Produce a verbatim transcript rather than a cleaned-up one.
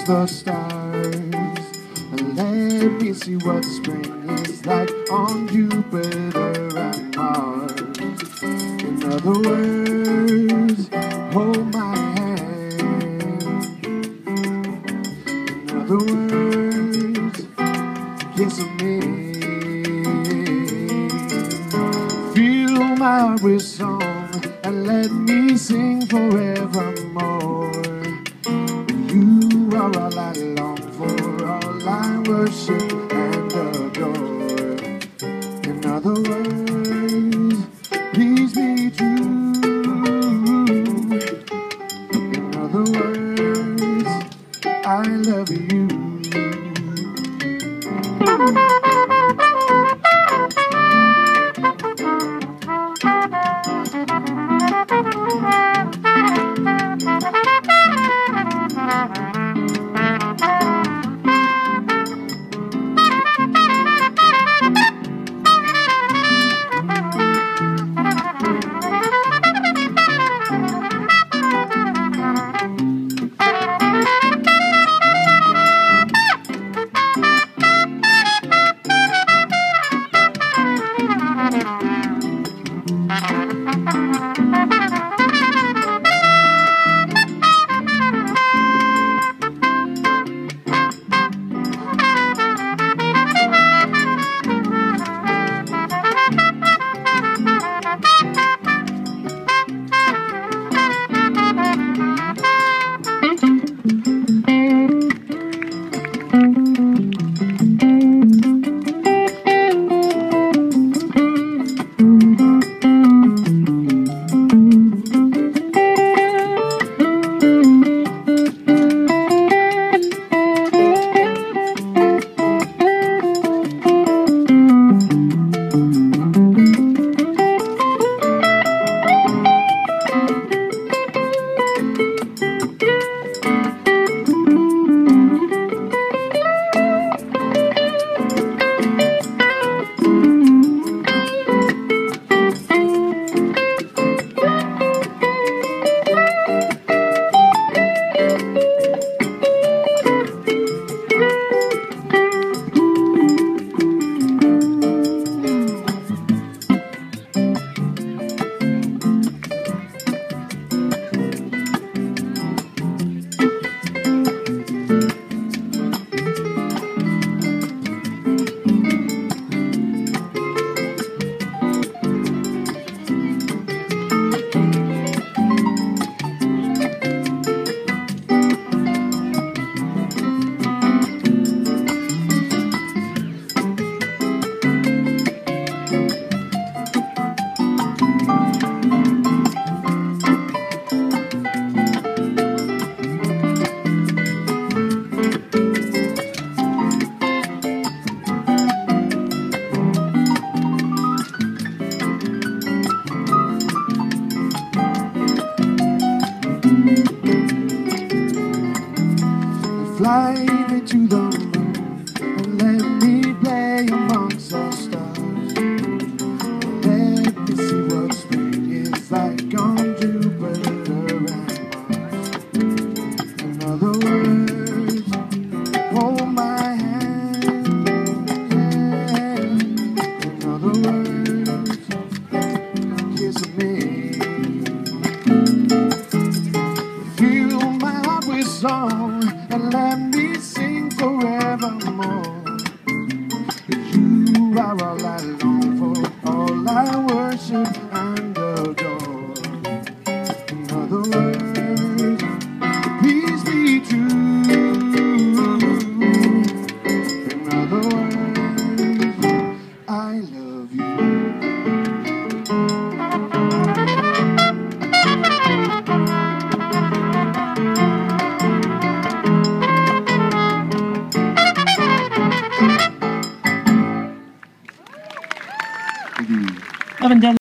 the stars, and let me see what spring is like on Jupiter and Mars. In other words, hold my hand. In other words, kiss me. Fill my heart with song and let me sing forevermore. You are all I long for, all I worship and adore. In other words, please be true. In other words, I love you. Fly me to the moon and let me play amongst the stars. Let me see what spring is like on Jupiter and Mars. In other words, hold my hand. In other words, kiss me. Fill my heart with song and let me sing forevermore. You are all I long for, all I worship and adore. In other words, please be true. In other words, I love you. Haven't done